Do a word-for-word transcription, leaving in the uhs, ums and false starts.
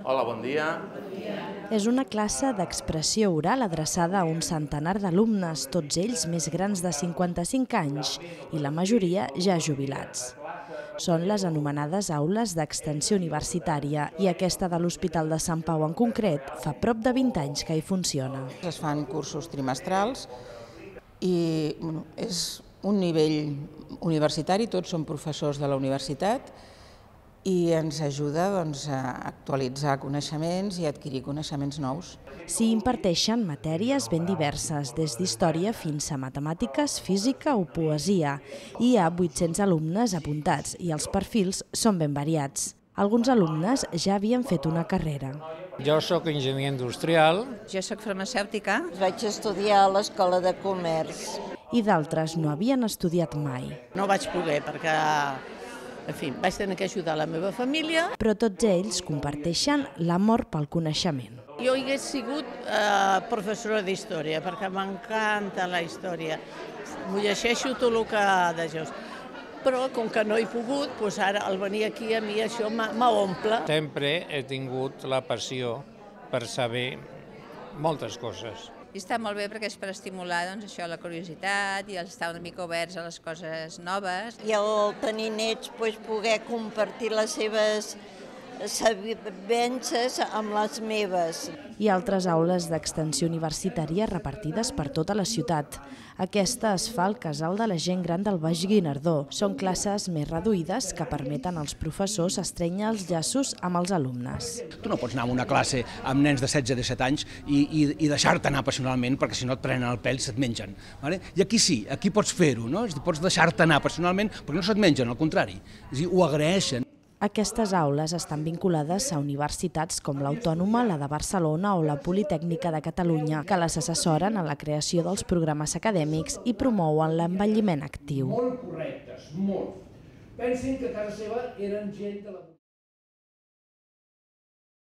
Hola, bon dia. És una classe d'expressió oral adreçada a un centenar d'alumnes, tots ells més grans de cinquanta-cinc anys i la majoria ja jubilats. Són les anomenades aules d'extensió universitària i aquesta de l'Hospital de Sant Pau en concret fa prop de vint anys que hi funciona. Es fan cursos trimestrals i bueno, és un nivell universitari, tots són professors de la universitat i ens ajuda doncs, a actualitzar coneixements i adquirir coneixements nous. S'hi imparteixen matèries ben diverses, des d'història fins a matemàtiques, física o poesia. Hi ha vuit-cents alumnes apuntats i els perfils són ben variats. Alguns alumnes ja havien fet una carrera. Jo sóc enginyer industrial. Jo sóc farmacèutica. Vaig estudiar a l'Escola de Comerç. I d'altres no havien estudiat mai. No vaig poder perquè, en fi, vaig tenir que ajudar la meva família. Però tots ells comparteixen l'amor pel coneixement. Jo hagués sigut eh, professora d'història perquè m'encanta la història. M'ho llegeixo tot el que de just. Però com que no he pogut, doncs ara al venir aquí a mi això m'omple. Sempre he tingut la passió per saber moltes coses. I està molt bé perquè és per estimular doncs, això, la curiositat i estar una mica oberts a les coses noves. I al tenir nets doncs, poder compartir les seves sabents amb les meves. Hi ha altres aules d'extensió universitària repartides per tota la ciutat. Aquesta es fa al Casal de la Gent Gran del Baix Guinardó. Són classes més reduïdes que permeten als professors estrènyer els llaços amb els alumnes. Tu no pots anar a una classe amb nens de setze a disset anys i, i, i deixar-te anar passionalment perquè si no et prenen el pèl i se't mengen. Vale? I aquí sí, aquí pots fer-ho, no? És a dir, pots deixar-te anar passionalment perquè no se't mengen, al contrari. És a dir, ho agraeixen. Aquestes aules estan vinculades a universitats com l'Autònoma, la de Barcelona o la Politècnica de Catalunya, que les assessoren en la creació dels programes acadèmics i promouen l'envelliment actiu. Molt correctes, molt. Pensin que a casa seva eren gent de la...